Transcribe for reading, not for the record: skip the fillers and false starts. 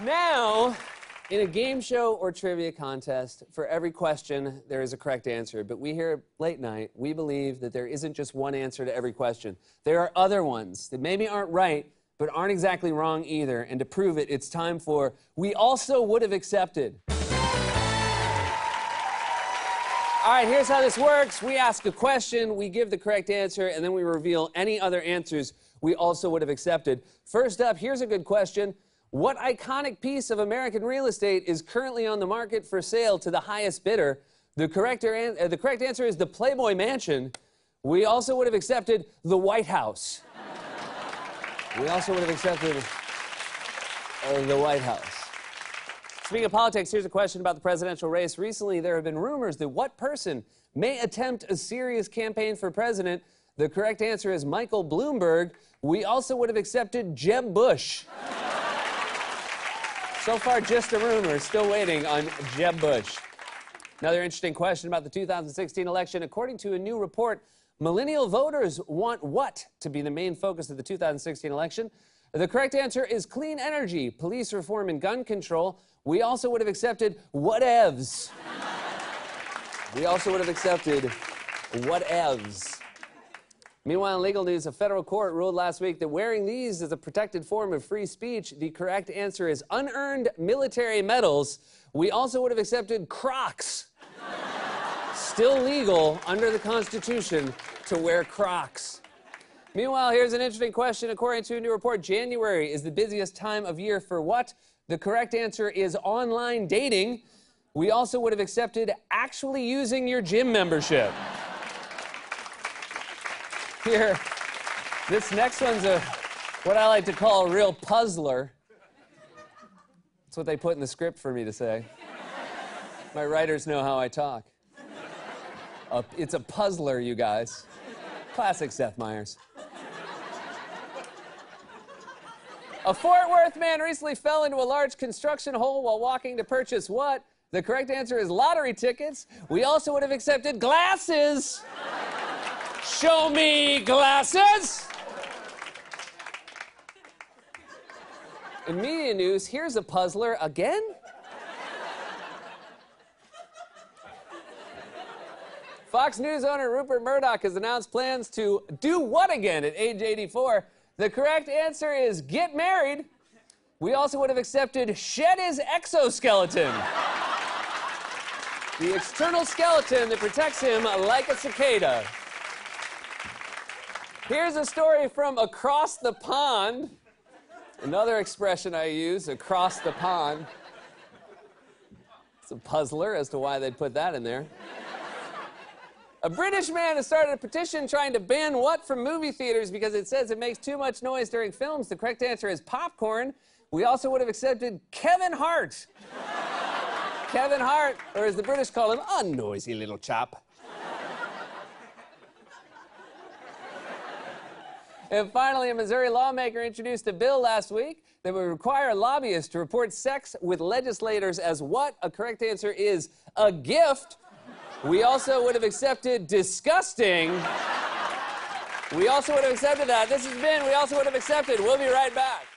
Now, in a game show or trivia contest, for every question, there is a correct answer. But we here at Late Night, we believe that there isn't just one answer to every question. There are other ones that maybe aren't right, but aren't exactly wrong either. And to prove it, it's time for We Also Would Have Accepted. All right, here's how this works. We ask a question, we give the correct answer, and then we reveal any other answers we also would have accepted. First up, here's a good question. What iconic piece of American real estate is currently on the market for sale to the highest bidder? The correct answer is the Playboy Mansion. We also would have accepted the White House. We also would have accepted the White House. Speaking of politics, here's a question about the presidential race. Recently, there have been rumors that what person may attempt a serious campaign for president? The correct answer is Michael Bloomberg. We also would have accepted Jeb Bush. So far, just a rumor. Still waiting on Jeb Bush. Another interesting question about the 2016 election. According to a new report, millennial voters want what to be the main focus of the 2016 election? The correct answer is clean energy, police reform, and gun control. We also would have accepted whatevs. We also would have accepted whatevs. Meanwhile, in legal news, a federal court ruled last week that wearing these is a protected form of free speech. The correct answer is unearned military medals. We also would have accepted Crocs. Still legal under the Constitution to wear Crocs. Meanwhile, here's an interesting question. According to a new report, January is the busiest time of year for what? The correct answer is online dating. We also would have accepted actually using your gym membership. Here, this next one's what I like to call a real puzzler. That's what they put in the script for me to say. My writers know how I talk. It's a puzzler, you guys. Classic Seth Meyers. A Fort Worth man recently fell into a large construction hole while walking to purchase what? The correct answer is lottery tickets. We also would have accepted glasses. Show me glasses! In media news, here's a puzzler again. Fox News owner Rupert Murdoch has announced plans to do what again at age 84? The correct answer is get married. We also would have accepted shed his exoskeleton. The external skeleton that protects him like a cicada. Here's a story from across the pond. Another expression I use, across the pond. It's a puzzler as to why they'd put that in there. A British man has started a petition trying to ban what from movie theaters because it says it makes too much noise during films. The correct answer is popcorn. We also would have accepted Kevin Hart. Kevin Hart, or as the British call him, a noisy little chap. And finally, a Missouri lawmaker introduced a bill last week that would require lobbyists to report sex with legislators as what? A correct answer is a gift. We also would have accepted disgusting. We also would have accepted that. This has been We Also Would Have Accepted. We'll be right back.